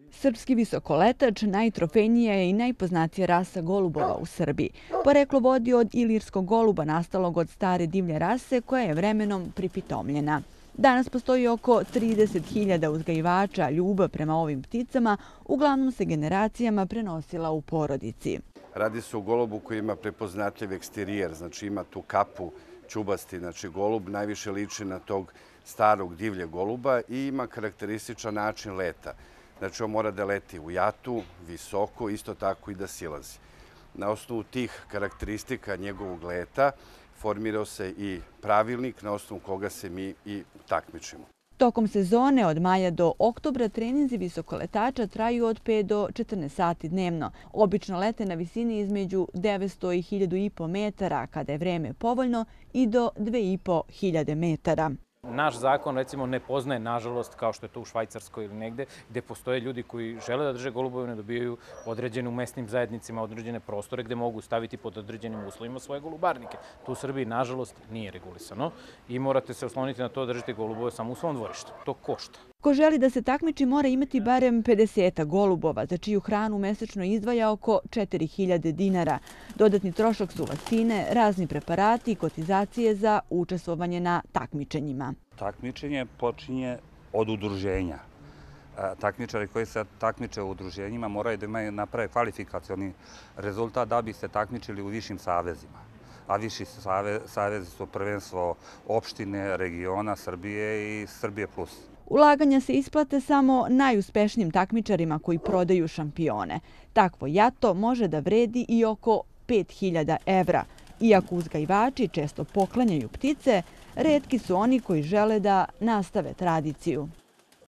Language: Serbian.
Srpski visokoletač najtrofejnija je i najpoznatija rasa golubova u Srbiji. Poreklo vodi od ilirskog goluba nastalog od stare divlje rase koja je vremenom pripitomljena. Danas postoji oko 30.000 uzgajivača, a ljubav prema ovim pticama uglavnom se generacijama prenosila u porodici. Radi se o golubu koji ima prepoznatljiv eksterijer, znači ima tu kapu čubasti, znači golub najviše liči na tog starog divlje goluba i ima karakterističan način leta. Znači on mora da leti u jatu, visoko, isto tako i da silazi. Na osnovu tih karakteristika njegovog leta formirao se i pravilnik na osnovu koga se mi i takmičimo. Tokom sezone od maja do oktobra treninzi visokoletača traju od 5 do 14 sati dnevno. Obično lete na visini između 900 i 1500 metara kada je vreme povoljno i do 2500 metara. Naš zakon, recimo, ne poznaje, nažalost, kao što je to u Švajcarskoj ili negde, gde postoje ljudi koji žele da drže golubove, ne dobijaju određene u mesnim zajednicama, određene prostore gde mogu staviti pod određenim uslovima svoje golubarnike. To u Srbiji, nažalost, nije regulisano i morate se osloniti na to da držite golubove samo u svom dvorištu. To košta. Ko želi da se takmiči mora imati barem 50 golubova, za čiju hranu mesečno izdvaja oko 4.000 dinara. Dodatni trošak su vakcine, razni preparati i kotizacije za učestvovanje na takmičenjima. Takmičenje počinje od udruženja. Takmičari koji se takmiče u udruženjima moraju da imaju naprave kvalifikacioni rezultat da bi se takmičili u višim savezima. A viši savezi su prvenstvo opštine, regiona, Srbije i Srbije plus. Ulaganja se isplate samo najuspešnijim takmičarima koji prodaju šampione. Takvo jato može da vredi i oko 5.000 evra. Iako uzgajivači često poklanjaju ptice, retki su oni koji žele da nastave tradiciju.